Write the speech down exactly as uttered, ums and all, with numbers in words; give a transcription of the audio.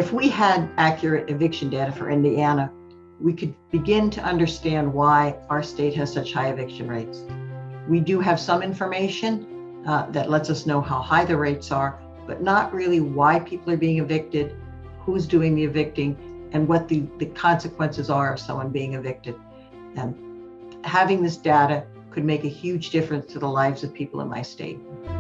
If we had accurate eviction data for Indiana, we could begin to understand why our state has such high eviction rates. We do have some information uh, that lets us know how high the rates are, but not really why people are being evicted, who's doing the evicting, and what the, the consequences are of someone being evicted. And having this data could make a huge difference to the lives of people in my state.